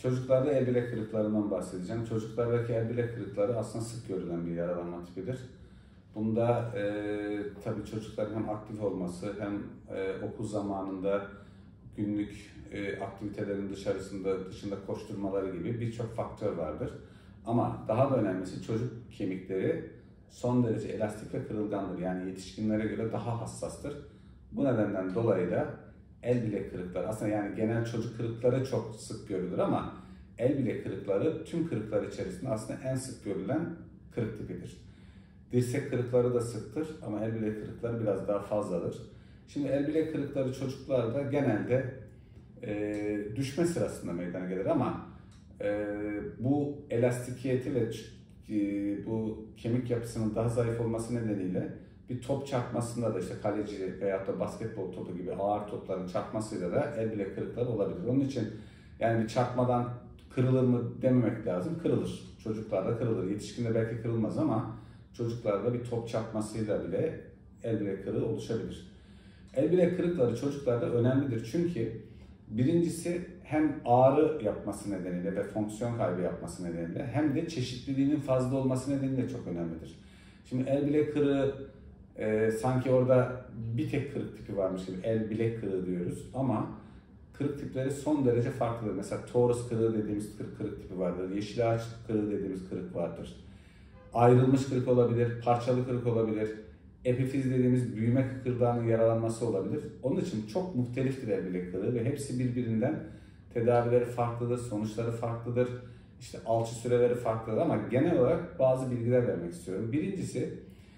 Çocuklarda el bilek kırıklarından bahsedeceğim. Çocuklardaki el bilek kırıkları aslında sık görülen bir yaralanma tipidir. Bunda tabii çocukların hem aktif olması hem okul zamanında günlük aktivitelerin dışında koşturmaları gibi birçok faktör vardır. Ama daha da önemlisi çocuk kemikleri son derece elastik ve kırılgandır. Yani yetişkinlere göre daha hassastır. Bu nedenden dolayı da el bilek kırıkları, aslında yani genel çocuk kırıkları çok sık görülür ama el bilek kırıkları tüm kırıklar içerisinde aslında en sık görülen kırık tipidir. Dirsek kırıkları da sıktır ama el bilek kırıkları biraz daha fazladır. Şimdi el bilek kırıkları çocuklarda genelde düşme sırasında meydana gelir ama bu elastikiyeti ve bu kemik yapısının daha zayıf olması nedeniyle bir top çarpmasında da işte kaleci veyahut da basketbol topu gibi ağır topların çarpmasıyla da el bilek kırıkları olabilir. Onun için yani bir çarpmadan kırılır mı dememek lazım. Kırılır. Çocuklarda kırılır. Yetişkinde belki kırılmaz ama çocuklarda bir top çarpmasıyla bile el bilek kırığı oluşabilir. El bilek kırıkları çocuklarda önemlidir çünkü birincisi hem ağrı yapması nedeniyle ve fonksiyon kaybı yapması nedeniyle hem de çeşitliliğinin fazla olması nedeniyle çok önemlidir. Şimdi el bilek kırığı sanki orada bir tek kırık tipi varmış gibi el bilek kırığı diyoruz ama kırık tipleri son derece farklıdır. Mesela torus kırığı dediğimiz kırık tipi vardır. Yeşil ağaç kırığı dediğimiz kırık vardır. Ayrılmış kırık olabilir, parçalı kırık olabilir. Epifiz dediğimiz büyüme kıkırdağının yaralanması olabilir. Onun için çok muhteliftir el bilek kırığı ve hepsi birbirinden tedavileri farklıdır, sonuçları farklıdır. İşte alçı süreleri farklıdır ama genel olarak bazı bilgiler vermek istiyorum. Birincisi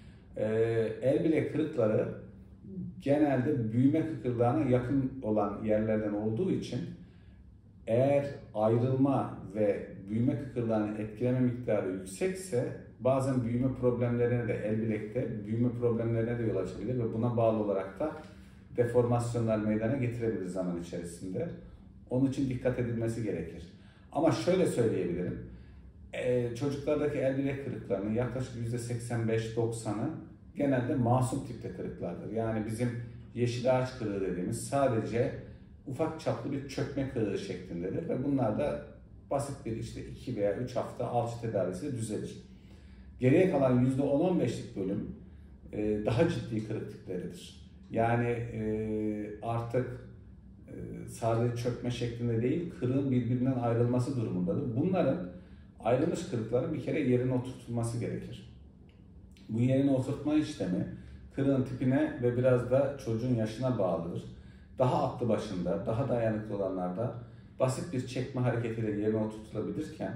el bilek kırıkları genelde büyüme kıkırdağına yakın olan yerlerden olduğu için eğer ayrılma ve büyüme kıkırdağını etkileme miktarı yüksekse bazen büyüme problemlerine de el bilekte büyüme problemlerine de yol açabilir ve buna bağlı olarak da deformasyonlar meydana getirebilir zaman içerisinde. Onun için dikkat edilmesi gerekir. Ama şöyle söyleyebilirim. Çocuklardaki el bilek kırıklarının yaklaşık %85-90'ı genelde masum tipte kırıklardır. Yani bizim yeşil ağaç kırığı dediğimiz sadece ufak çaplı bir çökme kırığı şeklindedir ve bunlar da basit bir işte 2 veya 3 hafta alçı tedavisiyle düzelir. Geriye kalan %10-15'lik bölüm daha ciddi kırık tipleridir. Yani artık sadece çökme şeklinde değil, kırığın birbirinden ayrılması durumundadır. Bunların ayrılmış kırıkların bir kere yerine oturtulması gerekir. Bu yerine oturtma işlemi kırığın tipine ve biraz da çocuğun yaşına bağlıdır. Daha aklı başında, daha dayanıklı olanlarda basit bir çekme hareketiyle yerine oturtulabilirken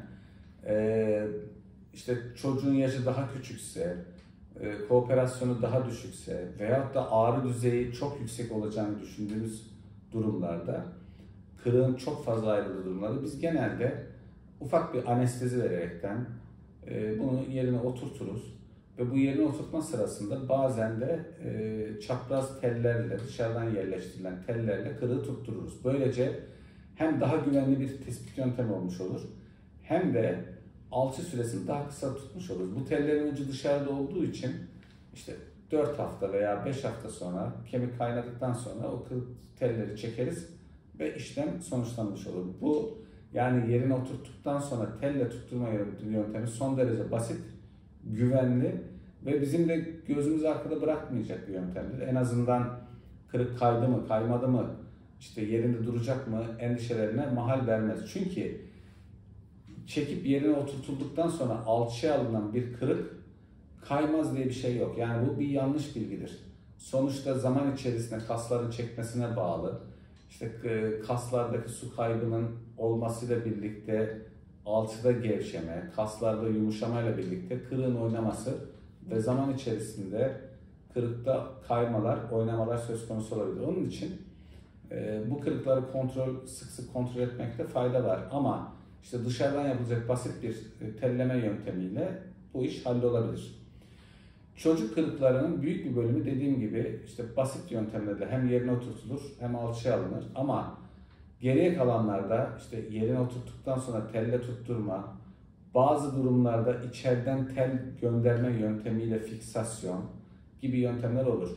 işte çocuğun yaşı daha küçükse, kooperasyonu daha düşükse veyahut da ağrı düzeyi çok yüksek olacağını düşündüğümüz durumlarda, kırığın çok fazla ayrıldığı durumlarda biz genelde ufak bir anestezi vererekten bunu yerine oturturuz. Ve bu yerine oturtma sırasında bazen de çapraz tellerle, dışarıdan yerleştirilen tellerle kırığı tuttururuz. Böylece hem daha güvenli bir tespit yöntemi olmuş olur, hem de alçı süresini daha kısa tutmuş oluruz. Bu tellerin ucu dışarıda olduğu için işte 4 hafta veya 5 hafta sonra kemik kaynadıktan sonra o telleri çekeriz ve işlem sonuçlanmış olur. Bu yani yerine oturttuktan sonra telle tutturma yöntemi son derece basit, güvenli ve bizim de gözümüzü arkada bırakmayacak bir yöntemdir. En azından kırık kaydı mı, kaymadı mı, işte yerinde duracak mı endişelerine mahal vermez. Çünkü çekip yerine oturtulduktan sonra alçıya alınan bir kırık kaymaz diye bir şey yok. Yani bu bir yanlış bilgidir. Sonuçta zaman içerisinde kasların çekmesine bağlı. İşte kaslardaki su kaybının olmasıyla birlikte alçıda gevşeme, kaslarda yumuşamayla birlikte kırığın oynaması ve zaman içerisinde kırıkta kaymalar, oynamalar söz konusu olabilir. Onun için bu kırıkları sık sık kontrol etmekte fayda var. Ama işte dışarıdan yapılacak basit bir telleme yöntemiyle bu iş hallolabilir. Çocuk kırıklarının büyük bir bölümü dediğim gibi işte basit yöntemlerle hem yerine oturtulur hem alçıya alınır. Ama geriye kalanlarda işte yerine oturttuktan sonra telle tutturma, bazı durumlarda içeriden tel gönderme yöntemiyle fiksasyon gibi yöntemler olur.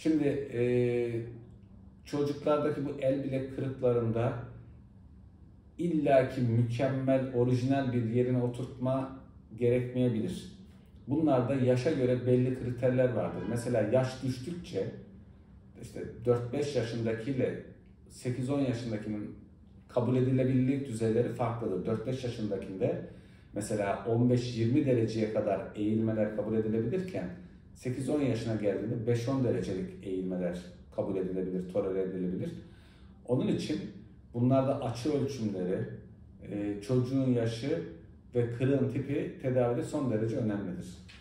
Şimdi çocuklardaki bu el bilek kırıklarında illaki mükemmel, orijinal bir yerine oturtma gerekmeyebilir. Bunlarda yaşa göre belli kriterler vardır. Mesela yaş düştükçe işte 4-5 yaşındakiyle 8-10 yaşındakinin kabul edilebilirlik düzeyleri farklıdır. 4-5 yaşındakinde mesela 15-20 dereceye kadar eğilmeler kabul edilebilirken 8-10 yaşına geldiğinde 5-10 derecelik eğilmeler kabul edilebilir, tolere edilebilir. Onun için bunlarda açı ölçümleri, çocuğun yaşı ve kırığın tipi tedavide son derece önemlidir.